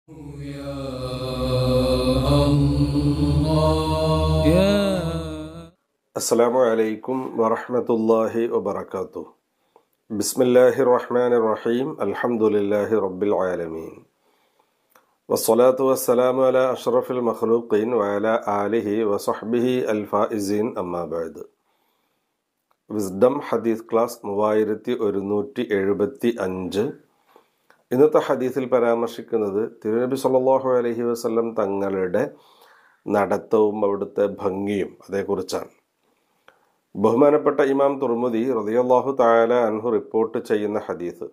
അസ്സലാമു അലൈക്കും വറഹ്മത്തുള്ളാഹി വബറകാതുഹു. ബിസ്മില്ലാഹിർ റഹ്മാനിർ റഹീം. അൽഹംദുലില്ലാഹി റബ്ബിൽ ആലമീൻ. വസ്സലാത്തു വസ്സലാമു അലാ അഷ്റഫിൽ മഖ്ലൂഖീൻ വഅലാ ആലിഹി വസഹ്ബിഹി അൽ ഫായിസീൻ. അമ്മാ ബഅദ്. വിസ്ഡം ഹദീസ് ക്ലാസ് 3175. ഇന്നത്തെ ഹദീസിൽ പരാമർശിക്കുന്നത് തിരുനബി സല്ലല്ലാഹു അലൈഹി വസല്ലം തങ്ങളുടെ നടത്തവും അവിടുത്തെ ഭംഗിയും അതേക്കുറിച്ചാണ്. ബഹുമാനപ്പെട്ട ഇമാം തുർമുദി റളിയല്ലാഹു തആല അൻഹു റിപ്പോർട്ട് ചെയ്യുന്ന ഹദീസ്,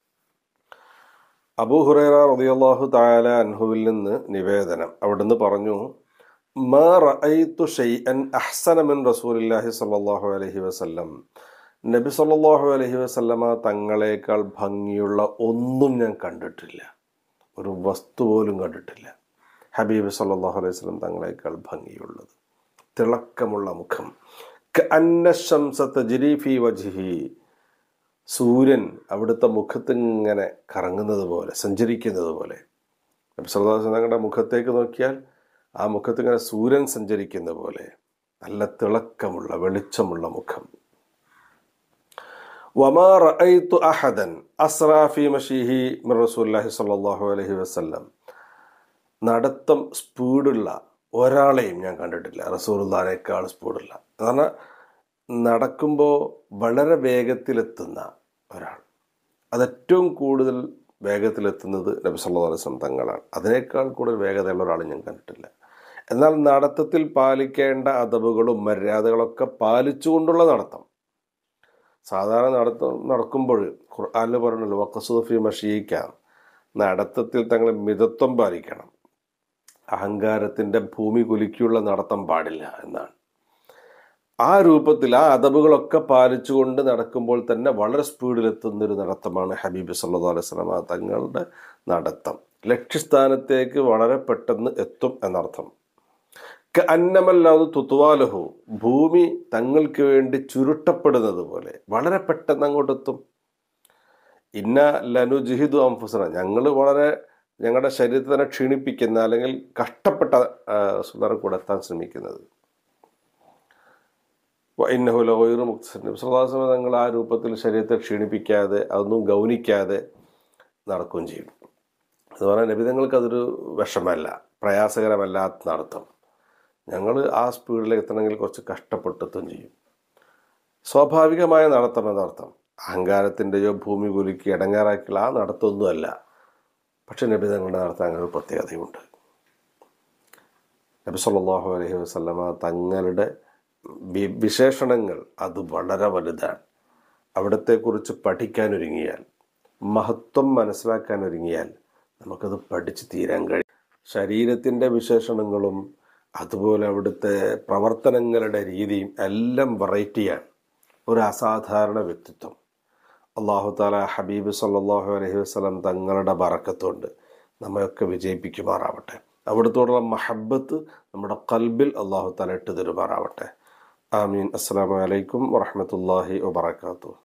അബൂ ഹുറൈറ റളിയല്ലാഹു തആല അൻഹുവിൽ നിന്ന് നിവേദനം. അവിടുന്ന് പറഞ്ഞു, മാ റഅയ്തു ഷൈഅൻ അഹ്സന മിൻ റസൂലില്ലാഹി സ്വല്ലല്ലാഹു അലൈഹി വസല്ലം. നബി സല്ലല്ലാഹു അലൈഹി വസല്ലമ തങ്ങളെക്കാൾ ഭംഗിയുള്ള ഒന്നും ഞാൻ കണ്ടിട്ടില്ല, ഒരു വസ്തു പോലും കണ്ടിട്ടില്ല. ഹബീബ് സല്ലല്ലാഹു അലൈഹി വസല്ലം തങ്ങളെക്കാൾ ഭംഗിയുള്ളത്, തിളക്കമുള്ള മുഖം. കഅന്ന ശംസ തജ്രി ഫീ വജ്ഹിഹി. സൂര്യൻ അവിടുത്തെ മുഖത്ത് ഇങ്ങനെ കറങ്ങുന്നത് പോലെ, സഞ്ചരിക്കുന്നത് പോലെ. നബി സല്ലല്ലാഹു അലൈഹി വസല്ലം തങ്ങളുടെ മുഖത്തേക്ക് നോക്കിയാൽ ആ മുഖത്ത് ഇങ്ങനെ സൂര്യൻ സഞ്ചരിക്കുന്ന പോലെ നല്ല തിളക്കമുള്ള വെളിച്ചമുള്ള മുഖം. വമാ റഅയ്തു അഹദൻ അസ്റാ ഫീ മശീഹി മിൻ റസൂലില്ലാഹി സ്വല്ലല്ലാഹു അലൈഹി വസല്ലം. നടത്തം സ്പീഡുള്ള ഒരാളെയും ഞാൻ കണ്ടിട്ടില്ല, റസൂലുള്ളാഹിനേക്കാൾ സ്പീഡുള്ള. കാരണം നടക്കുമ്പോൾ വളരെ വേഗത്തിലെത്തുന്ന ഒരാൾ, അതേറ്റവും കൂടുതൽ വേഗത്തിലെത്തുന്നത് നബി സല്ലല്ലാഹു അലൈഹി വസല്ലം തങ്ങളാണ്. അതിനേക്കാൾ കൂടുതൽ വേഗതയുള്ള ഒരാളെ ഞാൻ കണ്ടിട്ടില്ല. എന്നാൽ നടത്തത്തിൽ പാലിക്കേണ്ട അദബുകളും മര്യാദകളൊക്കെ പാലിച്ചുകൊണ്ടുള്ള നടത്തം. സാധാരണ നടക്കുമ്പോൾ ഖുർആനിൽ പറഞ്ഞല്ലോ, വഖ്സുദു ഫീ മശീക, നടത്തത്തിൽ തങ്ങൾ മിതത്വം പാലിക്കണം, അഹങ്കാരത്തിൻ്റെ ഭൂമി കുലുക്കിയുള്ള നടത്തം പാടില്ല എന്നാണ്. ആ രൂപത്തിൽ ആ അദബുകളൊക്കെ പാലിച്ചുകൊണ്ട് നടക്കുമ്പോൾ തന്നെ വളരെ സ്പീഡിലെത്തുന്നൊരു നടത്തമാണ് ഹബീബ് സല്ലല്ലാഹു അലൈഹി വസല്ലം തങ്ങളുടെ നടത്തം. ലക്ഷ്യസ്ഥാനത്തേക്ക് വളരെ പെട്ടെന്ന് എത്തും എന്നർത്ഥം. കഅന്നമല്ലാഹു തുത്വാലഹു, ഭൂമി തങ്ങൾക്ക് വേണ്ടി ചുരുട്ടപ്പെടുന്നത് പോലെ വളരെ പെട്ടെന്ന് അങ്ങോട്ടെത്തും. ഇന്ന ലനുജിഹിദു അൻഫുസന, ഞങ്ങൾ വളരെ ഞങ്ങളുടെ ശരീരത്തെ തന്നെ ക്ഷീണിപ്പിക്കുന്ന അല്ലെങ്കിൽ കഷ്ടപ്പെട്ട കൂടെ എത്താൻ ശ്രമിക്കുന്നത്. ഇന്നഹു ലഗൈറു മുഖ്തസൻ, നബി സല്ലല്ലാഹു അലൈഹി വസല്ലം തങ്ങൾ ആ രൂപത്തിൽ ശരീരത്തെ ക്ഷീണിപ്പിക്കാതെ അതൊന്നും ഗൗനിക്കാതെ നടക്കുകയും ചെയ്യും. അതുപോലെ നബി തങ്ങൾക്ക് അതൊരു വിഷമല്ല, പ്രയാസകരമല്ലാത്ത നടത്തം. ഞങ്ങൾ ആ സ്പീഡിലേക്ക് എത്തണമെങ്കിൽ കുറച്ച് കഷ്ടപ്പെട്ടെത്തും ചെയ്യും. സ്വാഭാവികമായ നടത്തം എന്നർത്ഥം. അഹങ്കാരത്തിൻ്റെയോ ഭൂമി കുലുക്കി ഇടങ്ങാറാക്കിയുള്ള ആ നടത്തമൊന്നുമല്ല. പക്ഷെ നബി തങ്ങളുടെ നടത്താൻ അങ്ങനെ ഒരു പ്രത്യേകതയുണ്ട്. നബി സല്ലല്ലാഹു അലൈഹി വസല്ലമ തങ്ങളുടെ വിശേഷണങ്ങൾ അത് വളരെ വലുതാണ്. അവിടത്തെക്കുറിച്ച് പഠിക്കാനൊരുങ്ങിയാൽ, മഹത്വം മനസ്സിലാക്കാനൊരുങ്ങിയാൽ നമുക്കത് പഠിച്ച് തീരാൻ കഴിയും. ശരീരത്തിൻ്റെ വിശേഷണങ്ങളും അതുപോലെ അവിടുത്തെ പ്രവർത്തനങ്ങളുടെ രീതിയും എല്ലാം വെറൈറ്റിയാണ്. ഒരു അസാധാരണ വ്യക്തിത്വം. അല്ലാഹു തആല ഹബീബ് സല്ലല്ലാഹു അലൈഹി വസല്ലം തങ്ങളുടെ ബറക്കത്തുകൊണ്ട് നമ്മയൊക്കെ വിജയിപ്പിക്കുമാറാവട്ടെ. അവിടുത്തോടുള്ള മഹബ്ബത്ത് നമ്മുടെ ഖൽബിൽ അല്ലാഹു തആല ഇട്ട് തരുമാറാവട്ടെ. ആമീൻ. അസ്സലാമു അലൈക്കും വറഹ്മത്തുള്ളാഹി വബറകാതുഹു.